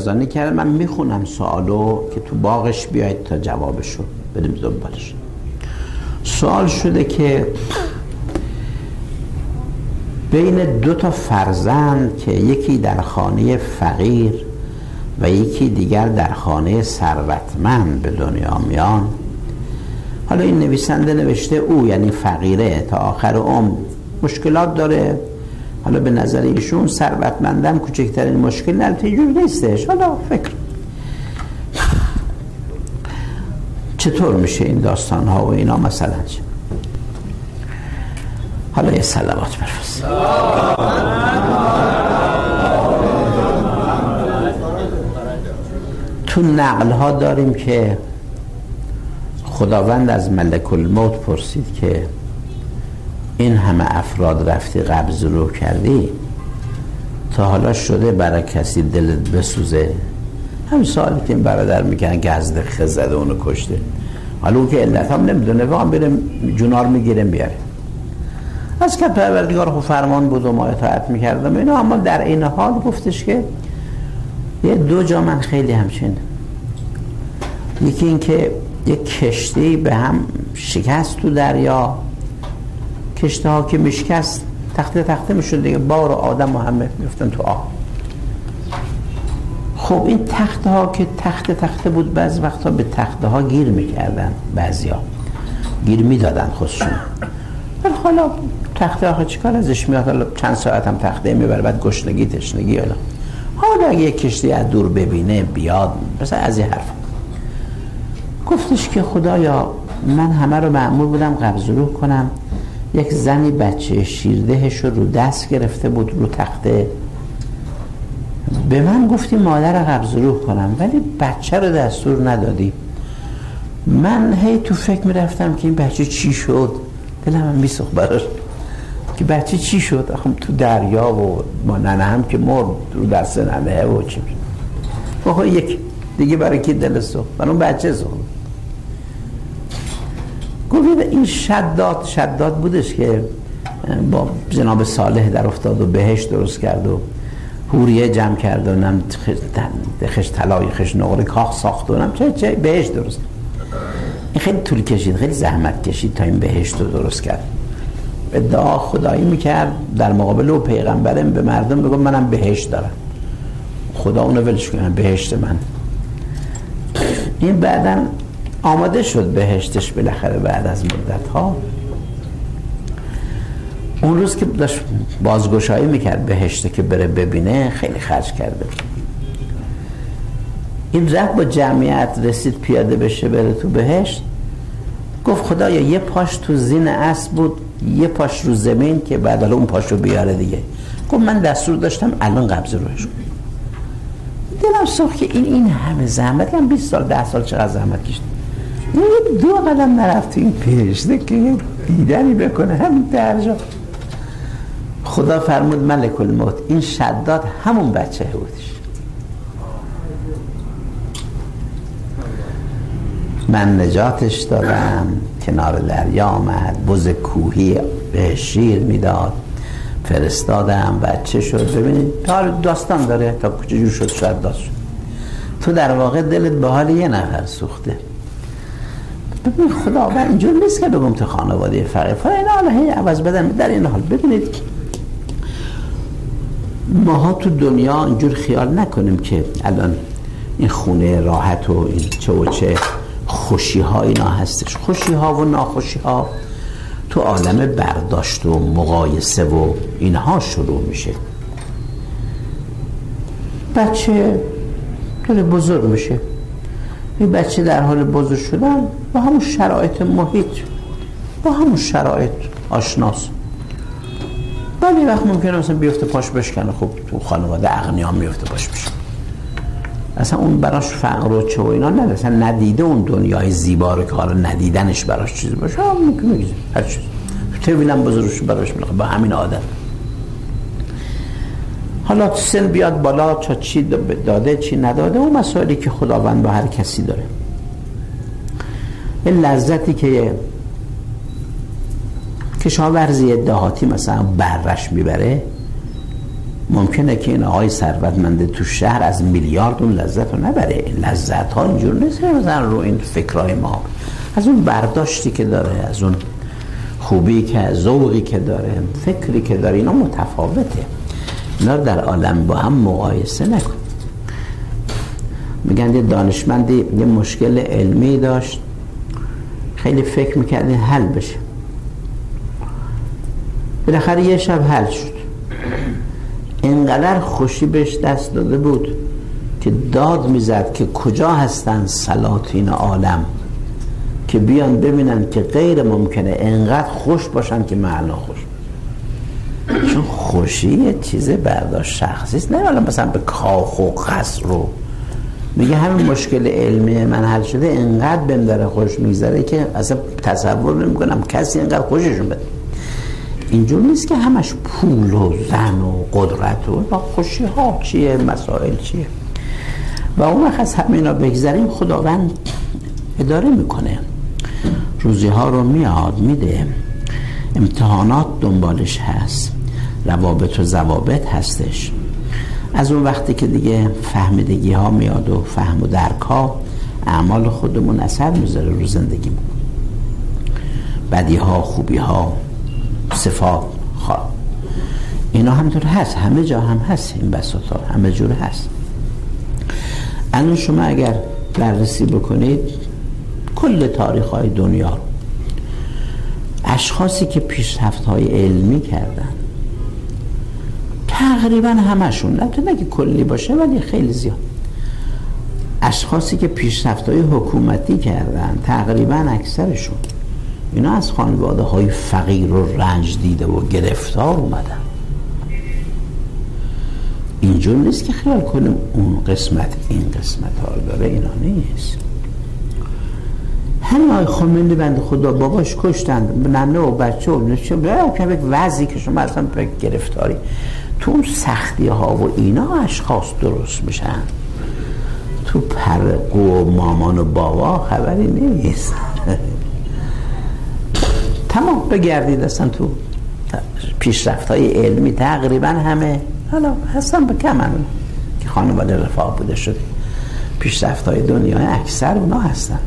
سرگردانی کرد. من میخونم سوالو که تو باغش بیاید تا جوابشو بریم دنبالش. سوال شده که بین 2 تا فرزند که یکی در خانه فقیر و یکی دیگر در خانه ثروتمند به دنیا میان، حالا این نویسنده نوشته او یعنی فقیره تا آخر عمر مشکلات داره، حالا به نظر ایشون ثروتمندم کوچکترین مشکل البته اینجوری نیستش، حالا فکر چطور میشه این داستان ها و اینا مثلا چه؟ حالا یه صلوات بفرست. تو نقل ها داریم که خداوند از ملک الموت پرسید که این همه افراد رفتی قبض رو کردی، تا حالا شده برای کسی دلت بسوزه؟ همین سوالی که این برادر میکنن که از دخه زده اونو کشته، حالا اون که علت هم نمیدونه، واقعا بریم جونار میگیریم بیاره. از که پروردگار خود فرمان بود و ما اطاعت میکردم اینا، اما در این حال گفتش که یه 2 جا من خیلی همچین، یکی این که یک کشتی به هم شکست تو دریا، کشته ها که میشکست تخته میشد دیگه، بار و آدم و همه میفتن تو آب. خب این تخته ها که تخته بود، بعض وقتا به تخته ها گیر میکردن، بعضیا گیر میدادن خودشون. حالا تخته آخه چیکار ازش میاد، حالا چند ساعت هم تخته میبره، بعد گشنگی تشنگی، حالا اگه یک کشتی از دور ببینه بیاد، مثلا از این حرف. گفتش که خدایا من همه رو مأمور بودم قبض روح کنم، یک زنی بچه شیردهش رو دست گرفته بود رو تخته، به من گفتی مادر قبض روح کنم ولی بچه رو دستور ندادی. من هی تو فکر میرفتم که این بچه چی شد، دلم هم میسوخت براش که بچه چی شد. آخه تو دریا و ما ننه هم که مرد رو دست ننه و چی بخواه یک دیگه برای کی دل سوخت، من اون بچه سوخت. گفت این شداد بودش که با جناب صالح در افتاد و بهشت درست کرد و حوریه جمع کرد و نم خش طلای خش نقره کاخ ساخت و نم چه بهشت درست. این خیلی طول کشید، خیلی زحمت کشید تا این بهشت رو درست کرد. ادعا خدایی میکرد در مقابل او پیغمبرم به مردم بگم منم بهشت دارم، خدا اونو ولش کنه بهشت من. این بعداً آماده شد بهشتش بالاخره بعد از مدت ها. اون روز که داشت بازگشایی میکرد بهشته که بره ببینه، خیلی خرج کرده. این رفت با جمعیت رسید پیاده بشه بره تو بهشت، گفت خدایا یه پاش تو زین اسب بود، یه پاش رو زمین که بعد حالا اون پاشو بیاره دیگه. گفت من دستور داشتم الان قبض روش کنم. دلم سوخت که این همه زحمت، هم 20 سال 10 سال چقدر زحمت کشید، این 2 قدم نرفت تو این بهشته که دیدنی بکنه همین درجا. خدا فرمود ملک الموت این شداد همون بچه بودش. من نجاتش دادم، کنار دریا آمد، بز کوهی به شیر میداد، فرستادم بچه شد. ببینید داستان داره تا کجا شد شاید داست شد. تو در واقع دلت به حال یه نفر سوخته. ببین خدا و اینجور نیست که بگم تو خانواده فقیر این حالا هی عوض بدن. در این حال ببینید ماها تو دنیا اینجور خیال نکنیم که الان این خونه راحت و این چه و چه خوشی ها اینا هستش. خوشی ها و ناخوشی ها تو عالم برداشت و مقایسه و اینها شروع میشه. بچه داره بزرگ میشه، این بچه در حال بزرگ شدن با همون شرایط محیط، با همون شرایط آشناس. ولی وقت ممکنه مثلا بیفته پاش بشکنه. خب تو خانواده اغنیا میفته پاش بشکنه، اصلا اون براش فقر و چه و اینا نه، اصلا ندیده اون دنیای زیبا رو که حالا ندیدنش براش چیزی باشه. ممکنه میگه هر چیز طویلم بزرگش براش میگه با همین عادت. حالا سن بیاد بالا چا چی داده چی نداده، اون مسائلی که خداوند با هر کسی داره. این لذتی که کشاورزی دهاتی مثلا برش میبره، ممکنه که این آقای ثروتمند تو شهر از میلیارد اون لذت رو نبره. این لذت ها اینجور نیست مثلا رو این فکرهای ما، از اون برداشتی که داره، از اون خوبی که، ذوقی که داره، فکری که داره، اینا متفاوته. اینا در عالم با هم مقایسه نکن. میگن یه دانشمندی یه مشکل علمی داشت، خیلی فکر میکرد این حل بشه، بالاخره یه شب حل شد. اینقدر خوشی بهش دست داده بود که داد میزد که کجا هستن سلاطین عالم که بیان ببینن که غیر ممکنه اینقدر خوش باشن که معنا خوش. چون خوشی یه چیز برداشت شخصی است، نه حالا مثلا به کاخ و قصر رو. میگه همین مشکل علمی من حل شده، اینقدر بهم داره خوش میگذره که اصلا تصور نمیکنم کسی اینقدر خوششون بده. اینجور نیست که همش پول و زن و قدرت و خوشی ها چیه، مسائل چیه. و اون وقت از همینا بگذاریم خداوند اداره میکنه، روزی ها رو میاد میده، امتحانات دنبالش هست، روابط و ضوابط هستش. از اون وقتی که دیگه فهمیدگی ها میاد و فهم و درک ها، اعمال خودمون اثر میذاره رو زندگیمون، بدی ها، خوبی ها، صفات خواه، اینا همینطور هست، همه جا هم هست، این بساطا همه جور هست. الان شما اگر بررسی بکنید کل تاریخ های دنیا رو، اشخاصی که پیشرفت های علمی کردن تقریبا همشون، نه که کلی باشه ولی خیلی زیاد، اشخاصی که پیشرفت های حکومتی کردن تقریبا اکثرشون اینا از خانواده های فقیر و رنج دیده و گرفتار اومدن. اینجور نیست که خیال کنیم اون قسمت این قسمت ها داره، اینا نیست. همین آقای خمینی بنده خدا باباش کشتن، ننه و بچه و نشه به یک وضعی که شما اصلا به گرفتاری تو اون سختی ها و اینا اشخاص درست میشن. تو پرقو و مامان و بابا خبری نیست. تمام بگردید اصلا تو پیشرفت های علمی تقریبا همه، حالا هستن به کمن که خانواده رفاه بوده شده، پیشرفت های دنیا اکثر اونا هستن.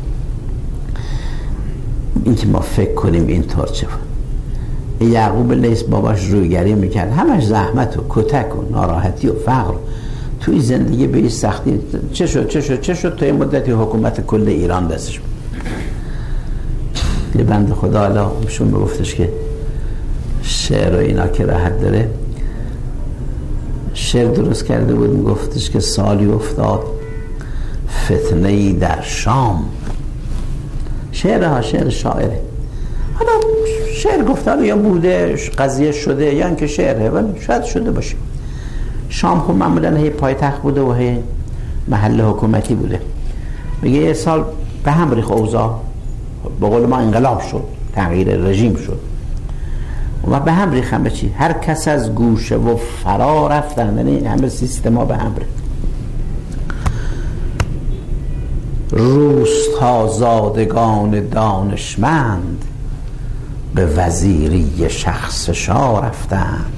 این که ما فکر کنیم اینطور چه بود. یعقوب لیث باباش رویگری میکرد، همش زحمت و کتک و ناراحتی و فقر توی زندگی به این سختی. چه شد تا این مدتی حکومت کل ایران دستش بود. یه بنده خدا حالا شون میگفتش که شعر و اینا که راحت داره، شعر درست کرده بود، میگفتش که سالی افتاد فتنه‌ای در شام. شعر شاعره، حالا شعر گفته یا بوده قضیه شده یا اینکه شعره، ولی شاید شده باشه. شام خب معمولا هی پایتخت بوده و هی محل حکومتی بوده. میگه یه سال به هم ریخت اوضاع، به قول ما انقلاب شد، تغییر رژیم شد و به هم ریختن. به چی؟ هر کس از گوشه و فرا رفتن، یعنی همه سیستما به هم ریخت. روستا زادگان دانشمند به وزیری شخص شاه رفتند،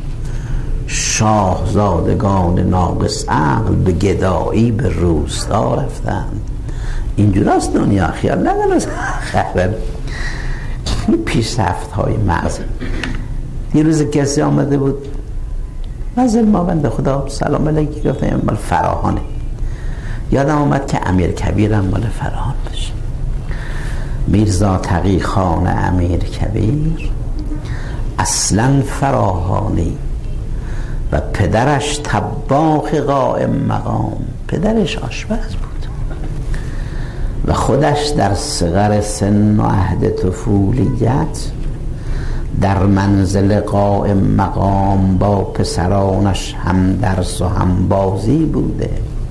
شاهزادگان ناقص عقل به گدایی به روستا رفتند. اینجوراست دنیا، خیال ندارست خبر. این پیشرفت های مغز. یه روز کسی آمده بود نزل ما بنده خدا سلام علیکی، گفتم مال فراهانه. یادم آمد که امیر کبیرم مال فراهان باشه. میرزا تقی خان امیر کبیر اصلا فراهانی و پدرش طباخ قائم مقام. پدرش آشپز بود و خودش در صغر سن و عهد طفولیت در منزل قائم مقام با پسرانش هم درس و هم بازی بوده.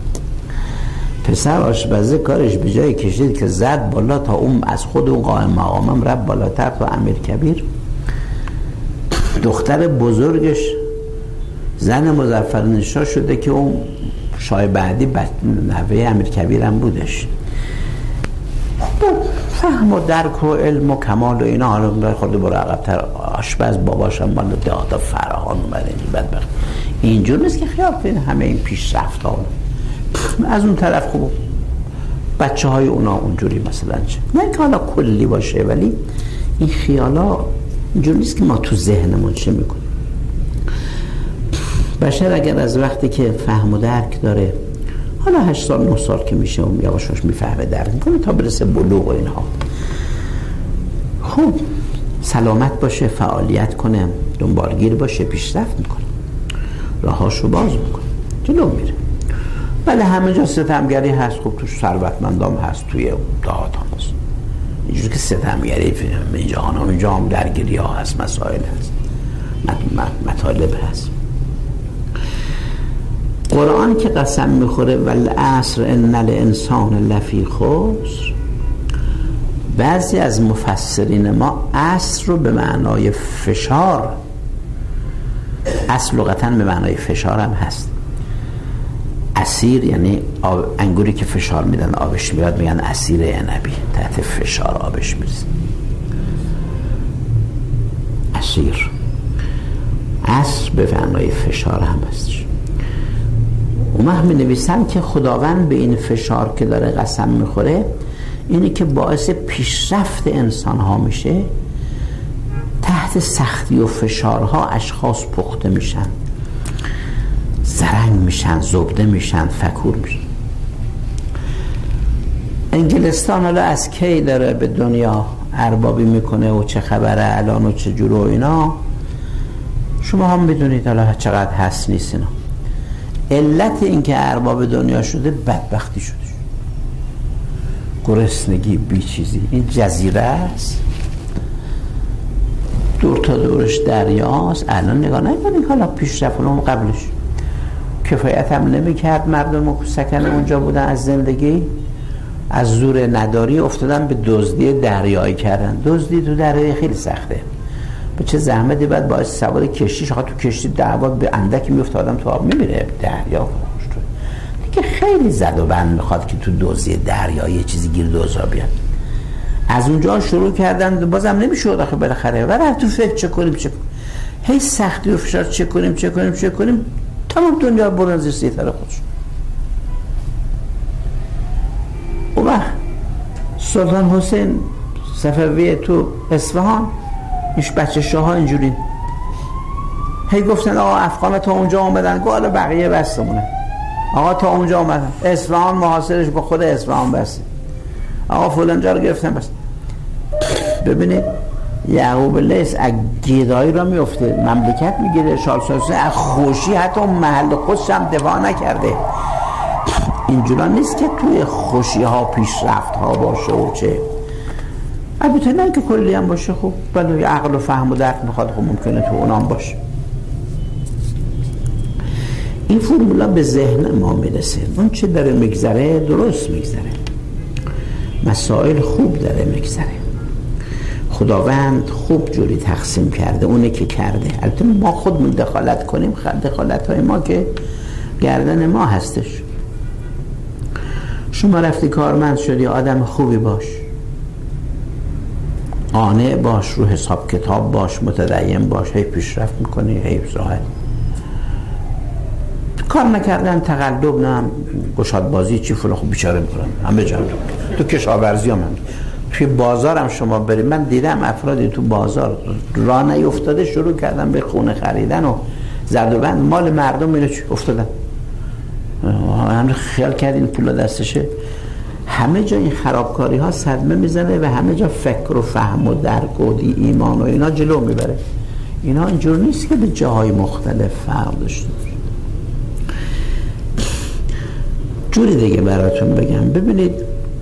پسر آشپزه کارش به جای کشید که زد بالا تا اون از خود اون قائم مقامم رفت بالاتر تا امیر کبیر. دختر بزرگش زن مظفرنشا شده که اون شاه بعدی نوه امیر کبیر هم بودش. فهم و درک و علم و کمال و اینا. حالا خود برو عقب‌تر آشپز باباشم مال دهات فراهان اومده. بدبخت اینجور نیست که خیال کنید همه این پیشرفت ها از اون طرف خوب بچه های اونا اونجوری مثلا چه، نه که حالا کلی باشه، ولی این خیالا اینجور نیست که ما تو ذهنمون چه میکنیم. بشر اگر از وقتی که فهم و درک داره، حالا 8 سال 9 سال که میشه و یواشاش میفهمه درک میکنه تا برسه بلوغ و اینها، خوب سلامت باشه، فعالیت کنه، دنبالگیر باشه، پیشرفت میکنه، راهاشو باز میکنه، جلو میره. بله همه جا ستمگری هست، خب تو ثروتمندام هست، توی دهات هم هست، اینجور که ستمگری اینجا هم اینجا هم درگیری ها هست، مسائل هست، مطالب هست. قرآن که قسم میخوره والعصر ان الانسان لفی خسر، بعضی از مفسرین ما عصر رو به معنای فشار، اصل لغتاً به معنای فشار هم هست. عصیر یعنی انگوری که فشار میدن آبش میاد، میگن عصیر عنبی، تحت فشار آبش میرسه، عصیر. عصر به معنای فشار هم هستش. اومه می نویسن که خداوند به این فشار که داره قسم میخوره اینه که باعث پیشرفت انسان ها میشه. تحت سختی و فشارها اشخاص پخته میشن، زرنگ میشن، زبده میشن، فکور میشن. انگلستان حالا از کی داره به دنیا اربابی میکنه و چه خبره الان و چه جور و اینا شما هم بدونید حالا چقدر هست نیست اینا. علت این که ارباب دنیا شده بدبختی شده، گرسنگی، بیچیزی. این جزیره است، دور تا دورش دریاست. الان نگاه نکنید حالا پیشرفت اون قبلش کفایت هم نمی‌کرد، مردم که سکن اونجا بودن از زندگی، از زور نداری افتادن به دزدی دریایی کردن. دزدی تو دریای خیلی سخته، به چه زحمتی بعد باعث سوار کشتی، آخه تو کشتی دعوا به اندکی میفته، آدم تو آب میمیره، دریا دیگه خیلی زد و بند میخواد که تو دزدی دریایی یه چیزی گیر دوزا بیاد. از اونجا شروع کردن، بازم نمیشد آخه بالاخره، ولی تو فکر چه کنیم هی سختی و فشار چه کنیم تمام دنیا رو بردن زیر سیطره خودشون. اون وقت سلطان حسین صفوی تو اصفهان، ایش بچه شاه ها اینجوری هی گفتن آقا افغان تا اونجا اومدن، گفت بقیه بستمونه. آقا تا اونجا اومدن، اصفهان محاصرش با خود اصفهان بسته، آقا فلان جا رو گرفتن بس. ببینید یعقوب لیث از گیدایی را میفته، مملکت میگیره، شالسازه از خوشی حتی اون محل خودش هم دفاع نکرده. اینجورا نیست که توی خوشی ها پیشرفت ها باشه و چه، البته نه که کلی هم باشه، خب ولی عقل و فهم و درک میخواد، خب ممکنه تو اونام باشه. این فرمولا به ذهن ما میرسه، اون چه داره میگذره درست میگذره، مسائل خوب داره میگذره، خداوند خوب جوری تقسیم کرده اونه که کرده. البته ما خودمون دخالت کنیم، دخالت های ما که گردن ما هستش. شما رفتی کارمند شدی، آدم خوبی باش، قانع باش، رو حساب کتاب باش، متدین باش، هی پیشرفت میکنی، هی راحت. کار نکردن، تقلب، نه گشاد بازی چی فلان، خب بیچاره میکنن همه جا. تو کشاورزی هم توی بازار هم شما برید، من دیدم افرادی تو بازار راه نیفتاده شروع کردن به خونه خریدن و زرد و بند مال مردم میره افتادن. همه خیال کردین پولا دستشه. همه جا این خرابکاری ها صدمه میزنه و همه جا فکر و فهم و درک و ایمان و اینا جلو میبره. اینا اینجور نیست که به جاهای مختلف فرق داشته باشه. جوری دیگه براتون بگم، ببینید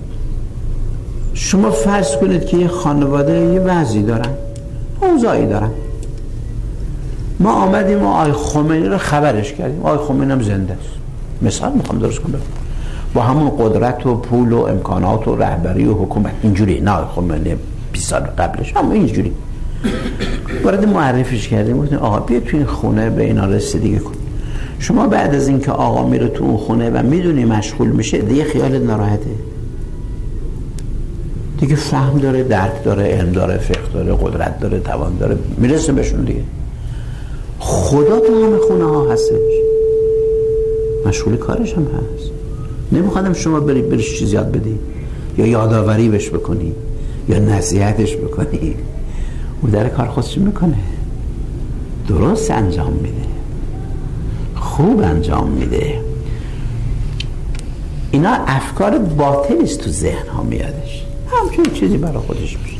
شما فرض کنید که یه خانواده یه وضعی دارن، اوضاعی دارن، ما آمدیم و آقای خمینی رو خبرش کردیم، آقای خمینی هم زنده است، مثال میخوام درست کنم، با همون قدرت و پول و امکانات و رهبری و حکومت اینجوری، نه خمینی 20 سال قبلش هم اینجوری وارد معرفیش کردیم، گفتیم آقا بیا تو این خونه به اینا رسیدگی کن. شما بعد از اینکه آقا میره تو اون خونه و میدونی مشغول میشه، دیگه خیالت ناراحته، دیگه فهم داره، درک داره، علم داره، فقه داره، قدرت داره، توان داره، میرسه بهشون دیگه. خدا تو همه خونه ها هستش، مشغول کارش هم هست. نمیخوادم شما بریش چیز یاد بدی یا یادآوری بهش بکنی یا نصیحتش بکنی. اون در کار خودش میکنه، درست انجام میده، خوب انجام میده. اینا افکار باطلی است تو ذهن ها میادش، همچون چیزی برای خودش میشه.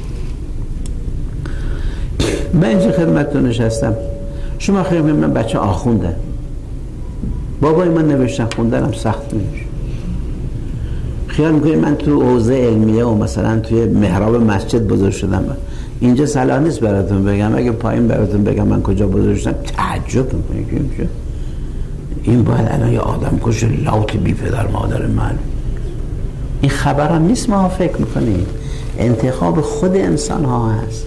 من اینجا خدمتتون نشستم، شما خیلی من بچه آخوندم، بابای من نوشتن خوندنم سخت نمیشه. خیال میکنی من تو حوزه علمیه و مثلا توی محراب مسجد بزرگ شدم، اینجا صلاح نیست براتون بگم. اگه پایین براتون بگم من کجا بزرگ شدم تعجب میکنی که میشه این باید الان یه آدم کش لاوت بی پدر مادر من. این خبر هم نیست ما فکر میکنیم، انتخاب خود انسان ها هست.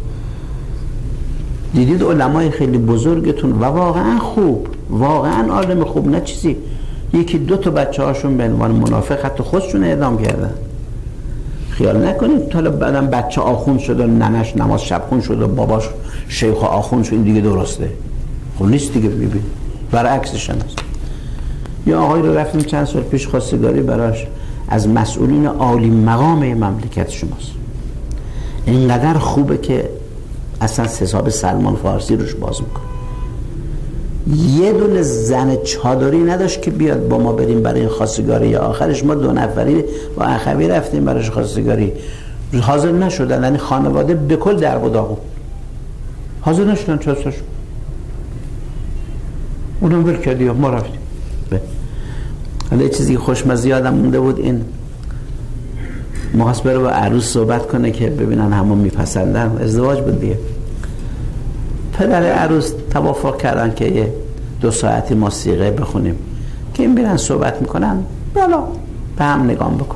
دیدید علمای خیلی بزرگتون و واقعا خوب، واقعا عالم خوب، نه چیزی، یکی دو تا بچه هاشون به عنوان منافق حتی خودشون اعدام کردن. خیال نکنید تا بعدم بچه آخوند شد و ننش نماز شب خون شد و باباش شیخ آخوند شد، این دیگه درسته؟ خب نیست دیگه. ببین برعکسش هم هست. یه آقای رو رفتیم چند سال پیش خواستگاری براش از مسئولین عالی مقام مملکت شماست. اینقدر خوبه که اصلا حساب سلمان فارسی روش باز میکنه. یه دونه زن چادری نداشت که بیاد با ما بریم برای این خواستگاری. آخرش ما 2 نفری با اخوی رفتیم براش خواستگاری، حاضر نشدن. یعنی خانواده به کل درب و داغون حاضر نشدن. چهارتاشون اونم ول کردی ما رفتیم. حالا یه چیزی خوشمزه یادم مونده بود، این می‌خواست بره با عروس صحبت کنه که ببینن همون میپسندن. ازدواج بود دیگه. پدر عروس توافق کردن که یه 2 ساعتی موسیقی بخونیم که این بیرن صحبت میکنن، بالا به هم نگام بکن.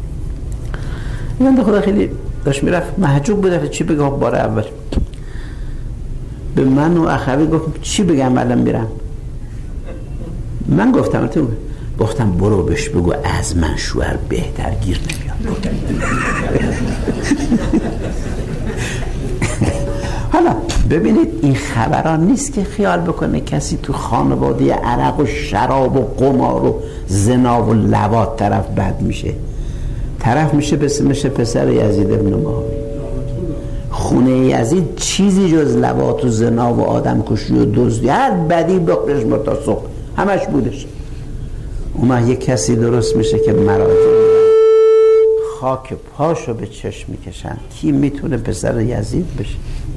من خدا خیلی داشت میرفت، محجوب بود چی بگم. بار اول به من و اخوی گفت چی بگم الان میرم. من گفتم برو بهش بگو از من شوهر بهتر گیر نمیاد. حالا ببینید این خبران نیست که خیال بکنه کسی تو خانواده عرق و شراب و قمار و زنا و لواط طرف بد میشه. طرف میشه پسر یزید ابن معاویه. خونه یزید چیزی جز لواط و زنا و آدم کشی و دزدی، هر بدی بخورش تا صبح همش بودش. اومد یک کسی درست میشه که مراجع خاک پاشو به چشم میکشن. کی میتونه پسر یزید بشه؟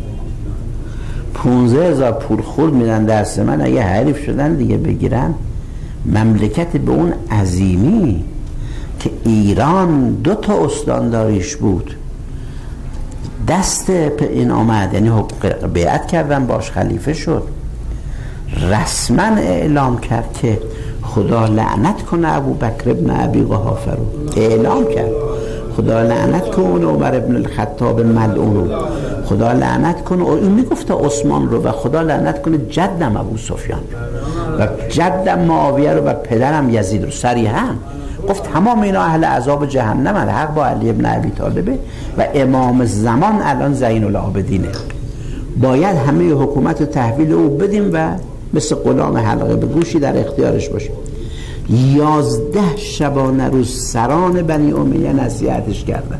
15,000 پول خورد میدن درس من، اگه حریف شدن دیگه بگیرن. مملکت به اون عظیمی که ایران 2 تا استانداریش بود، دست این آمد، یعنی بیعت کردن باش، خلیفه شد، رسما اعلام کرد که خدا لعنت کنه ابوبکر ابن ابی قحافه رو. اعلام کرد خدا لعنت کنه عمر ابن الخطاب ملعون رو، خدا لعنت کنه. این میگفت عثمان رو، و خدا لعنت کنه جدم ابو سفیان و جدم معاویه رو و پدرم یزید رو. صریحا گفت تمام اینا اهل عذاب جهنم هست. حق با علی ابن ابی طالبه و امام زمان الان زین العابدینه. باید همه حکومت رو تحویل او بدیم و مثل غلام حلقه به گوشی در اختیارش باشیم. 11 شبانه روز سران بنی امیه نصیحتش کردن.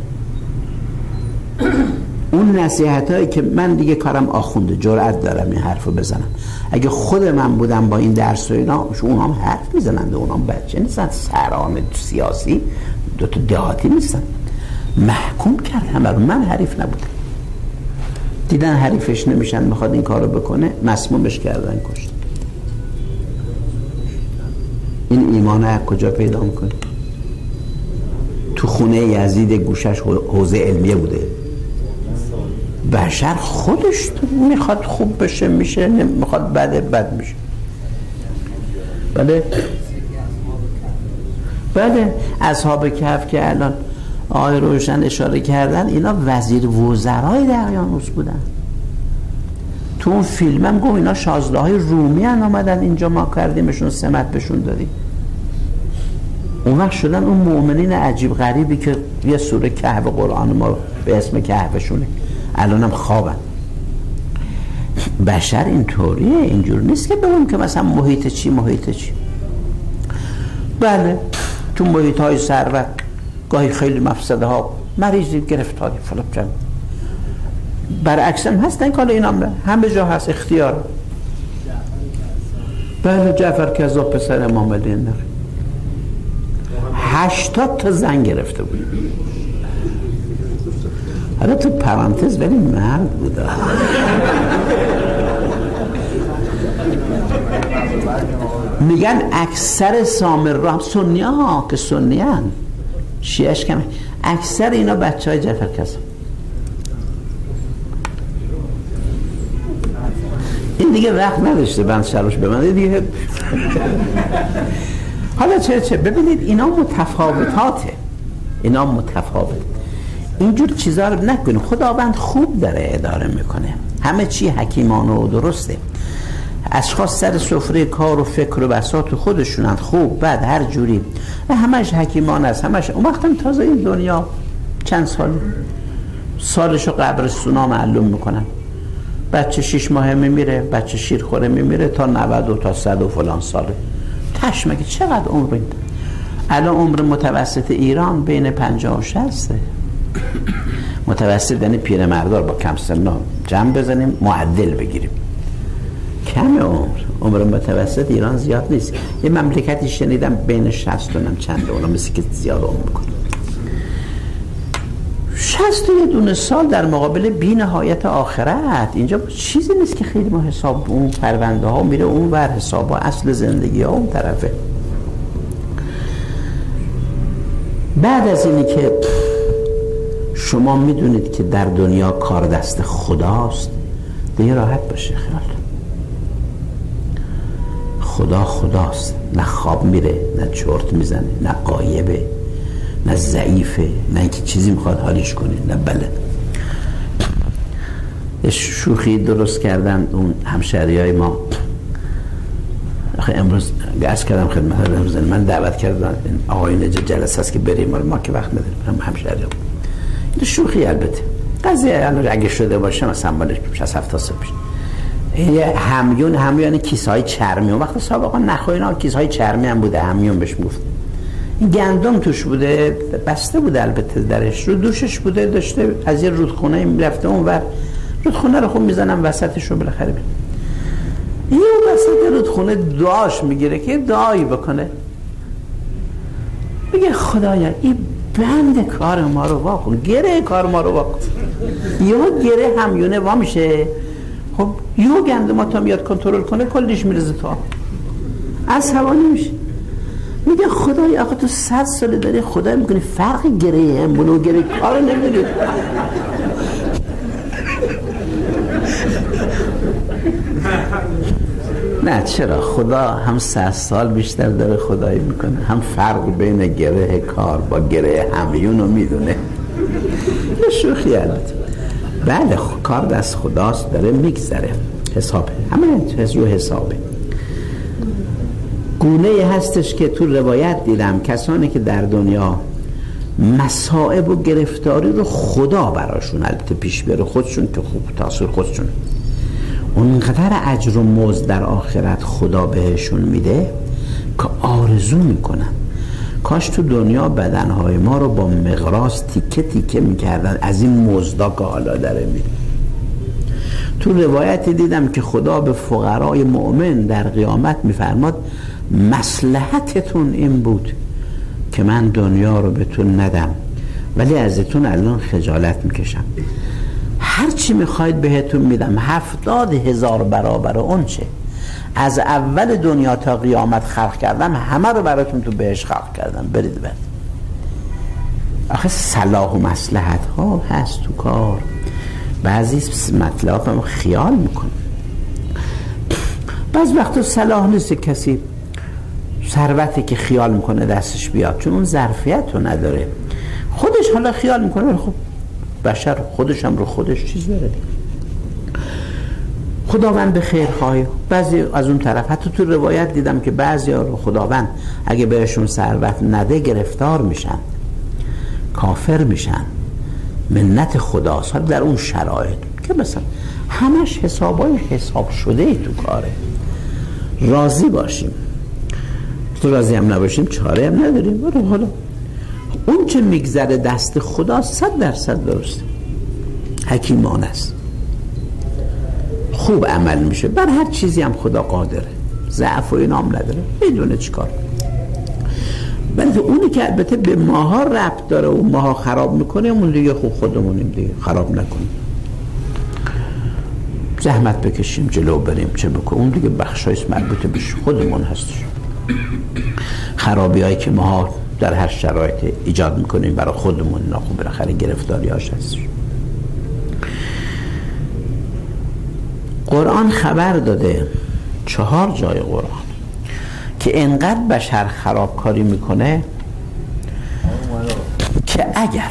اون نصیحت هایی که من دیگه کارم آخونده، جرأت دارم این حرف رو بزنم. اگه خود من بودم با این درس و اینا، اون هم حرف میزنند، اون هم بچه نیستن، سران سیاسی 2 تا دهاتی نیستن. محکوم کردم، من حریف نبودم. دیدن حریفش نمیشن میخواد این کارو بکنه، مسمومش کردن، کشت. این ایمان از کجا پیدا میکنه؟ تو خونه یزید گوشش حوزه علمیه بوده. بشر خودش میخواد خوب بشه میشه، میخواد بد میشه. بله اصحاب کهف که الان آقای روشن اشاره کردن، اینا وزیر وزرای دقیانوس بودن. تو اون فیلم هم گفت اینا شازده‌های رومی ان آمدن اینجا، ما کردیمشون، سمت بهشون دادیم. اون وقت شدن اون مؤمنین عجیب غریبی که یه سوره کهف قرآن ما به اسم کهفشونه، الان هم خوابن. بشر اینطوریه، اینجور نیست که بگم که مثلا محیط چی. بله تو محیط های ثروت گاهی خیلی مفسده ها، مریضی، گرفتاری، فلان جمع. برعکس هم هست، این کار این همه جا هست، اختیار. بله جعفر کذاب پسر امام علی 80 تا زن گرفته بود. حالا تو پرانتز ولی مرد بود. میگن اکثر سامرا هم سنی ها که سنی هن، شیعش کمه، اکثر اینا بچه های جعفر کذاب. این دیگه وقت نداشته بند شروش ببنده دیگه. حالا چه ببینید اینا متفاوتاته، اینا متفاوت. اینجور چیزا رو نکنید. خداوند خوب داره اداره میکنه، همه چی حکیمانه و درسته. اشخاص سر سفره کار و فکر و بساط خودشونند، خوب بعد هر جوری و همش حکیمانه است، همش. اون وقت هم تازه این دنیا چند سالشو قبرستونا معلوم میکنن. بچه 6 ماهه میمیره، بچه شیرخوره میمیره تا 90 و تا 100 و فلان ساله. تش مگه چقدر عمر؟ الان عمر متوسط ایران بین 50 و 60. متوسط یعنی پیرمردار با کم سن جمع بزنیم معدل بگیریم. کم عمر متوسط ایران زیاد نیست. یه مملکتی شنیدم بین 60 و چنده، اونا مثل که زیاد عمر میکنه. 61 سال در مقابل بی نهایت آخرت. اینجا چیزی نیست که خیلی ما حساب اون پرونده ها میره اون ور، حساب ها اصل زندگی ها اون طرفه. بعد از اینی که شما میدونید که در دنیا کار دست خداست، دیگه راحت باشه خیال. خداست، نه خواب میره، نه چرت میزنه، نه غایبه، نه ضعیفه، نه اینکه چیزی میخواد حالیش کنه، نه بله. شوخی درست کردن اون همشهریای ما. امروز گاز کردم خدمت امروز من دعوت کردن آقایون جلسه است که بریم، ما که وقت نداریم. هم همشهریام این شوخی البته قضیه الان اگه شده باشه مثلا بالش 60-70 سال پیش همیون کیسهای چرمی، اون وقت سابقا نخوینا کیسهای چرمی هم بوده، همیون بهش میگفت. این گندم توش بوده، بسته بوده البته درش، رو دوشش بوده، داشته از یه رودخونه میرفته اون ور، رودخونه رو خوب میزنم وسطش رو بالاخره بیم. یه وسط رودخونه دعاش میگیره که دعایی بکنه، میگه خدایا این بند کار ما رو واکن، گره کار ما رو واکن. یا گره همیونه وا میشه، خب یه گندم تا میاد کنترل کنه کلش میرزه تو عصبانی میشه. میگه خدای آخه تو 100 ساله داری خدای میکنی فرق گره همونه و گره کار نمیدید. نه چرا، خدا هم 100 سال بیشتر داره خدایی میکنه، هم فرق بین گره کار با گره همیون رو میدونه. یه شوخی البته. بله کار دست خداست، داره میگذره، حسابه، همه رو حسابه. گونه هستش که تو روایت دیدم کسانی که در دنیا مصائب و گرفتاری رو خدا براشون البته پیش بیاره، خودشون که خوب تاثیر خودشون، اونقدر اجر و مزد در آخرت خدا بهشون میده که آرزو میکنن کاش تو دنیا بدنهای ما رو با مقراض تیکه تیکه میکردن از این مزدا که حالا داره میده. تو روایت دیدم که خدا به فقرای مؤمن در قیامت میفرماد مصلحتتون این بود که من دنیا رو بهتون ندم ولی ازتون الان خجالت میکشم، هرچی میخواید بهتون میدم، 70,000 برابر اون چه از اول دنیا تا قیامت خلق کردم همه رو براتون تو بهش خلق کردم، برید برید. آخه صلاح و مصلحت ها هست تو کار، بعضی مطلب هم خیال میکنه. بعض وقتا صلاح نیست کسی ثروتی که خیال میکنه دستش بیاد، چون اون ظرفیت رو نداره، خودش حالا خیال میکنه. خب بشر خودش هم رو خودش چیز داره. خداوند به خیر خواهی. بعضی از اون طرف حتی تو روایت دیدم که بعضی ها رو خداوند اگه بهشون ثروت نده گرفتار میشن، کافر میشن، منت خداست. حالا در اون شرایط که مثلا همش حسابای حساب شده تو کاره. راضی باشیم، تو راضی هم نباشیم چاره هم نداریم. برو حالا اون چه میگذره دست خدا 100% درسته، حکیمانه است، خوب عمل میشه. بر هر چیزی هم خدا قادره، ضعف و اینام نداره، میدونه چیکار. ولی اونی که البته به ماها ربط داره و ماها خراب میکنه، اون دیگه خوب خودمونیم دیگه، خراب نکنیم، زحمت بکشیم جلو بریم، چه بکنیم، اون دیگه بخشایش مربوط به خودمون هستش. خرابی هایی که ماها در هر شرایط ایجاد میکنیم برای خودمون، اینا خب بالاخره گرفتاری هاش هستش. قرآن خبر داده 4 جای قرآن که انقدر بشر خرابکاری میکنه که اگر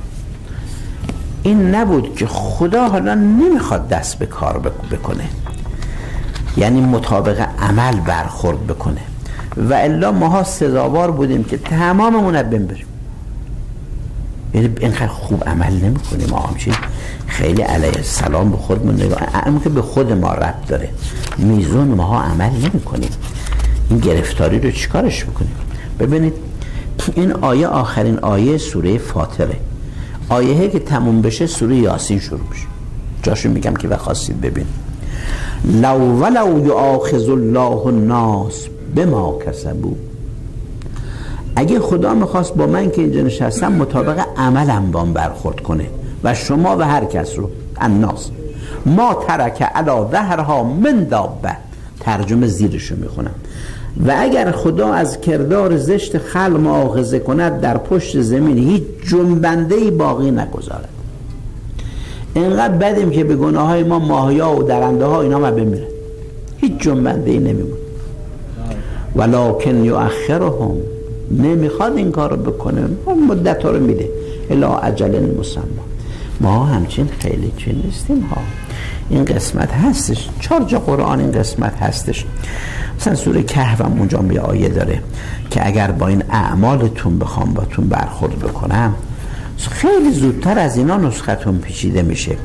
این نبود که خدا حالا نمیخواد دست به کار بکنه، یعنی مطابق عمل برخورد بکنه، و الا ماها سزاوار بودیم که تماممون از بین بریم. یعنی اینقدر خوب عمل نمی کنیم، ما همچین خیلی علیه السلام به خودمون نگاه، اما که به خود ما ربط داره، میزون ماها عمل نمی کنیم. این گرفتاری رو چیکارش بکنیم؟ ببینید این آیه آخرین آیه سوره فاطره، آیه که تموم بشه سوره یاسین شروع بشه. جاشو میگم که بخواستید ببین. لو ولو یؤاخذ الله الناس بما کسبوا، اگه خدا میخواست با من که اینجا نشستم مطابق عملم بام برخورد کنه و شما و هر کس رو، الناس، ما ترک علی ظهرها من دابه، ترجمه زیرشو میخونم، و اگر خدا از کردار زشت خلق مؤاخذه کند در پشت زمین هیچ جنبنده‌ای باقی نگذارد. اینقدر بدیم که به گناه های ما ماهیا و درنده ها اینا ما بمیرن، هیچ جنبنده‌ای نمیمونه. ولکن یؤخرهم، نمیخواد این کار رو بکنه، مدت رو میده، الی اجل مسمى. ما همچین خیلی چی نیستیم ها. این قسمت هستش، 4 جا قرآن این قسمت هستش. مثلا سوره کهف هم اونجا یه آیه داره که اگر با این اعمالتون بخوام باتون برخورد بکنم، خیلی زودتر از اینا نسختون پیچیده میشه.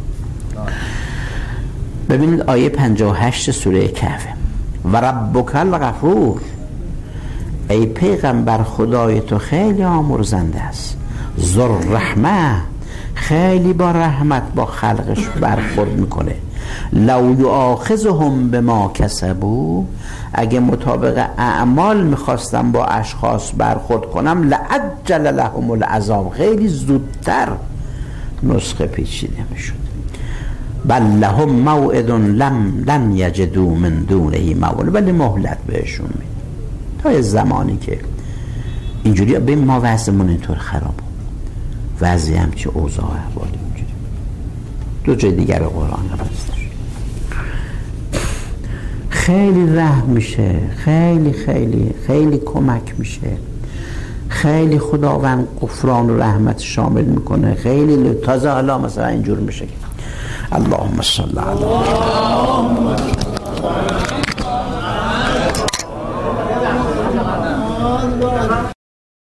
ببینید آیه 58 سوره کهف، و ربک الغفور، ای پیغمبر خدای تو خیلی آمرزنده است، ذو رحمه، خیلی با رحمت با خلقش برخورد میکنه. لو یؤاخذهم بما کسبوا، اگه مطابق اعمال میخواستم با اشخاص برخورد کنم، لعجل لهم العذاب، خیلی زودتر نسخه پیچیده میشد. بل لهم موعد لن یجدوا من دونه موعد، ولی مهلت بهشون میده تا زمانی که اینجوری. به ما وضعمون اینطور خراب، وضعی هم چه اوضاع احوالی اونجوری. 2 جای دیگر قرآن هستش. خیلی رحم میشه، خیلی خیلی خیلی کمک میشه، خیلی خداوند غفران و رحمت شامل میکنه، خیلی تازه حالا مثلا اینجور میشه. اللهم صل علی